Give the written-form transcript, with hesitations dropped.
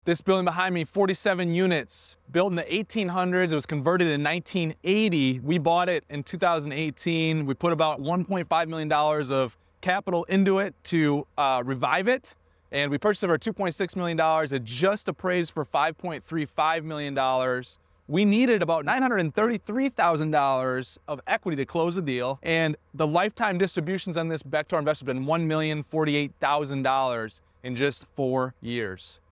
This building behind me, 47 units, built in the 1800s. It was converted in 1980. We bought it in 2018. We put about $1.5 million of capital into it to revive it. And we purchased it for $2.6 million. It just appraised for $5.35 million. We needed about $933,000 of equity to close the deal. And the lifetime distributions on this back to our investors have been $1,048,000 in just 4 years.